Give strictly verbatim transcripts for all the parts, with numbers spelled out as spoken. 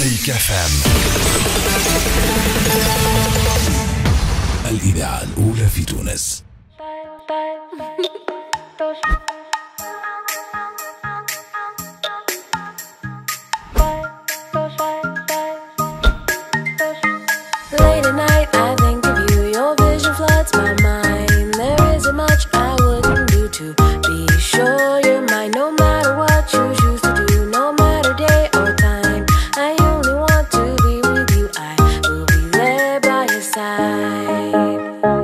ميك اف ام، الإذاعة الأولى في تونس. Late at night, I think of you. Your vision floods my mind. There isn't much I wouldn't do to be sure you're mine. No matter what you choose to do, no matter day or time, I only want to be with you. I will be there by your side.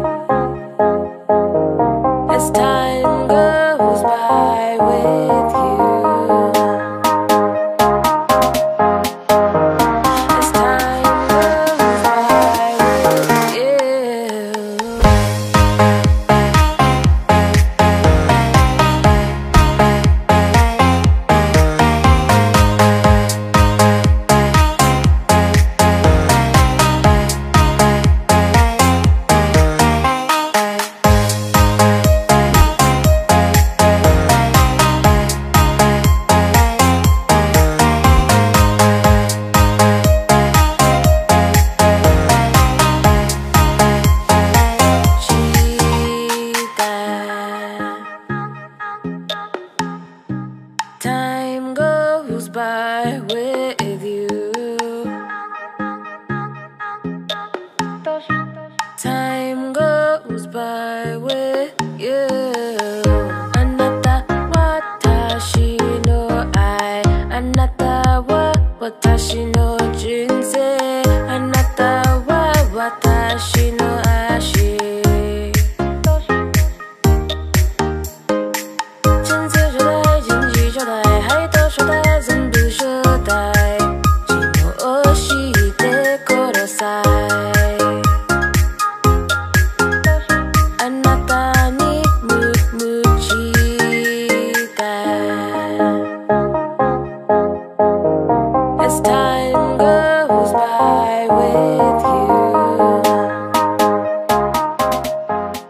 As time goes by with you. Time goes by with you. Time goes by with you. Anata watashi no ai. Anata wa watashi no